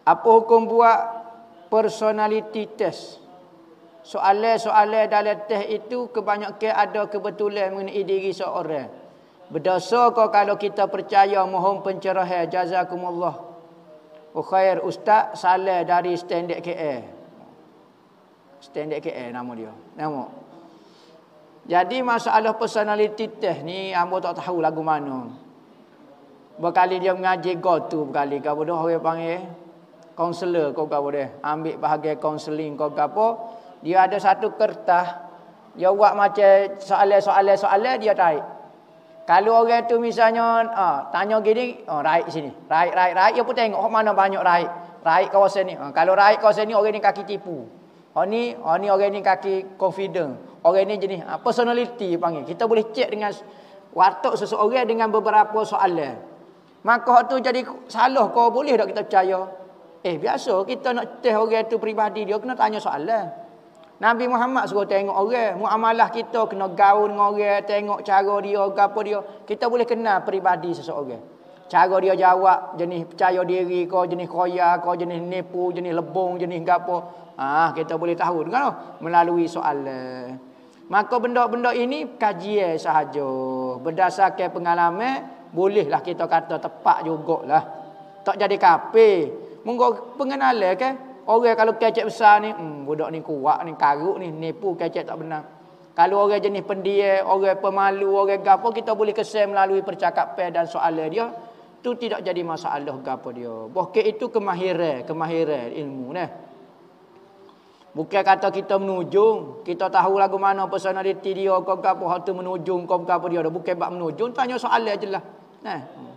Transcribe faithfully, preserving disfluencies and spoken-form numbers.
Apa hukum buat personality test? Soalan-soalan dalam test itu kebanyakan ada kebetulan mengenai diri seorang. Berdosa kau kalau kita percaya. Mohon pencerahan. Jazakumullah khair. Ustaz Saleh dari Standard K L. Standard K L nama dia. Nama. Jadi masalah personality test ni hamba tak tahu lagu mana. Berkali dia mengaji go tu berkali kau bodoh orang panggil kaunselor kau kau bodoh. Ambil bahagian kaunseling kau apa? Dia ada satu kertas, dia buat macam soalan-soalan soalan dia tarik. Kalau orang tu misalnya ah, tanya gini, oh, raik sini. Raik, raik, raik. Dia pun tengok oh, mana banyak raik. Raik kawasan ni. Ah, kalau raik kawasan ni orang ni kaki tipu. Oh ni, oh ni orang ni kaki confident. Orang ni jenis ah, personality panggil. Kita boleh cek dengan watak seseorang dengan beberapa soalan. Maka tu jadi salah kau boleh tak kita percaya? Eh biasa kita nak test orang tu peribadi dia kena tanya soalan. Nabi Muhammad suruh tengok orang. Muamalah kita kena gaul dengan orang. Tengok cara dia, apa dia. Kita boleh kenal peribadi seseorang. Cara dia jawab. Jenis percaya diri kau, jenis koya kau, jenis nipu, jenis lebong, jenis apa. Ah, kita boleh tahu kan? Melalui soalan. Maka benda-benda ini kajian sahaja. Berdasarkan pengalaman, bolehlah kita kata tepat jugalah. Tak jadi kafir. Munggu pengenalan kan? Orang kalau kecek besar ni, hmm, budak ni kuat ni, karuk ni, nipu kecek tak benar. Kalau orang jenis pendiam, orang pemalu, orang gapo, kita boleh kesan melalui percakapan dan soalan dia. Tu tidak jadi masalah gapo dia. Bahkan itu kemahiran, kemahiran ilmu nah. Bukan kata kita menujung, kita tahu lagu mana personality dia, kau gapo hak tu menujung, kau gapo dia. Bukan bab menujung, tanya soalan je lah. Nah.